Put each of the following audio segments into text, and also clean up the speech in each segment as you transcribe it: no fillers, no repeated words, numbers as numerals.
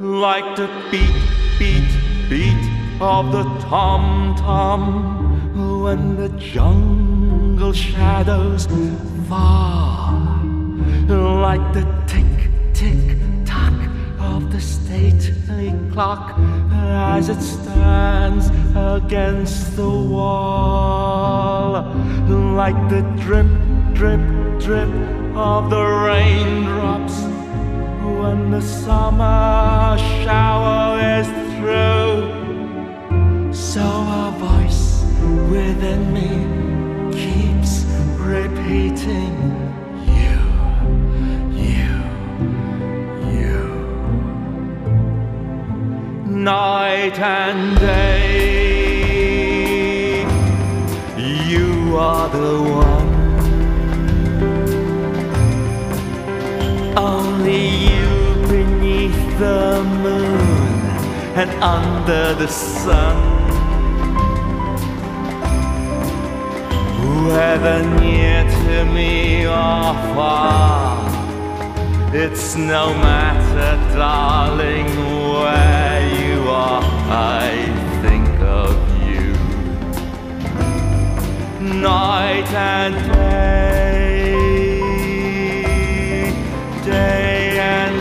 like the beat, beat, beat of the tom-tom when the jungle shadows fall, like the tick, tick, tock of the stately clock as it stands against the wall, like the drip, drip, drip of the raindrops when the summer shower is through. So a voice within me keeps repeating, you, you, you. Night and day, you are the one. Only you beneath the moon and under the sun. Whether near to me or far, it's no matter, darling, where you are, I think of you. Night and day, day and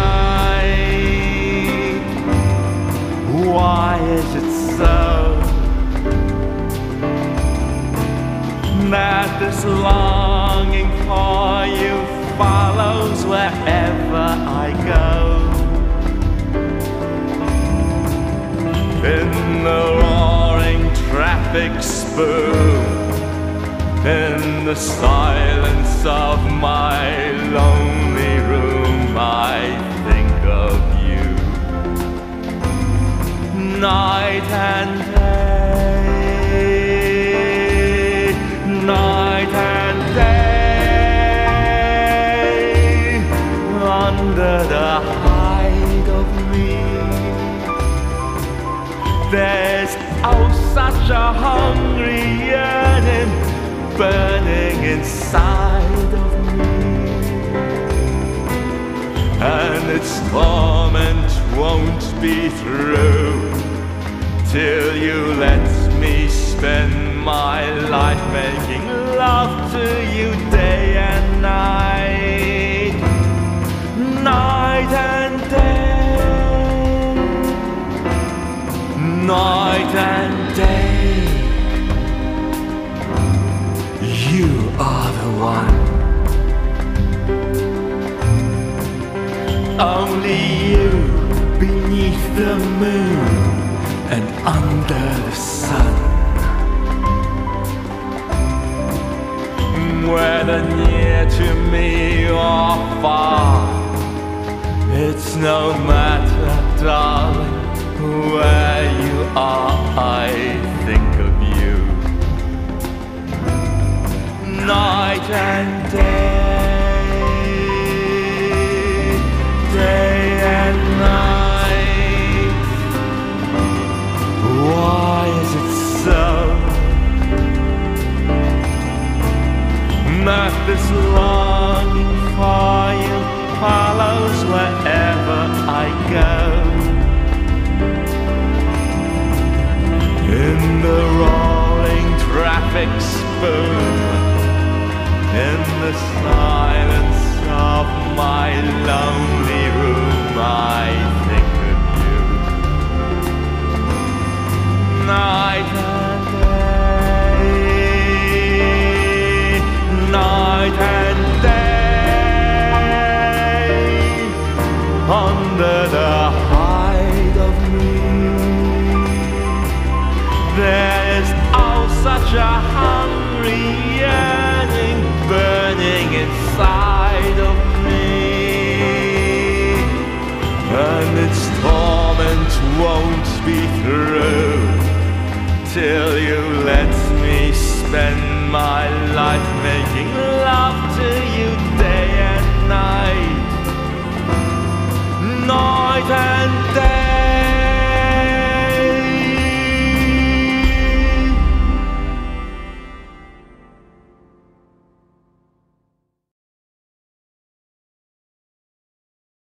night. Why is it so that this longing for you follows wherever I go? In the roaring traffic spoon, in the silence of my lonely room, I think of you. Night and day, night and day, under the hide of me, there's oh such a hungry yearning burning inside of me, and its torment won't be through till you let me spend my life making love to you day and night, night and day, night and day. You are the one. Only you beneath the moon and under the sun. Whether near to me or far, it's no matter, darling, where you are, I think of you. Night and day, day and night. Why is it so that this longing for you follows wherever I go? In the rolling traffic spoon, in the silence of my lonely room, I think of you. Night and day, night and day, under the hide of me, there's oh such a hungry yearning burning inside of me, and its torment won't be through till you let me spend my life making love to you day and night, night and